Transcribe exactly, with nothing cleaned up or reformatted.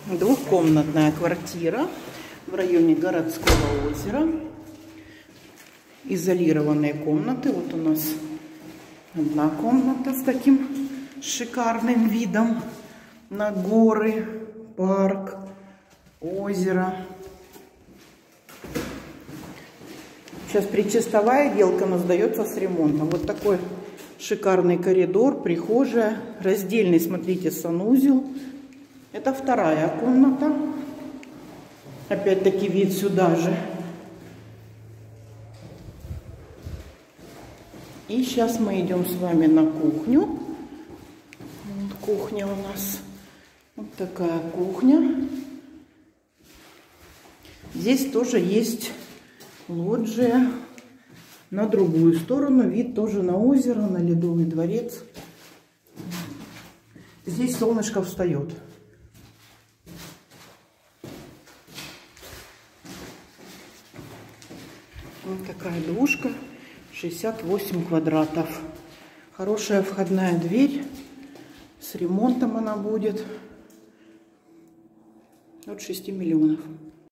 Двухкомнатная квартира в районе городского озера. Изолированные комнаты. Вот у нас одна комната с таким шикарным видом на горы, парк, озеро. Сейчас предчистовая отделка, но сдается с ремонтом. Вот такой шикарный коридор, прихожая, раздельный, смотрите, санузел. Это вторая комната. Опять-таки вид сюда же. И сейчас мы идем с вами на кухню. Вот кухня у нас. Вот такая кухня. Здесь тоже есть лоджия на другую сторону. Вид тоже на озеро, на Ледовый дворец. Здесь солнышко встает. Вот такая двушка. шестьдесят восемь квадратов. Хорошая входная дверь. С ремонтом она будет. От шести миллионов.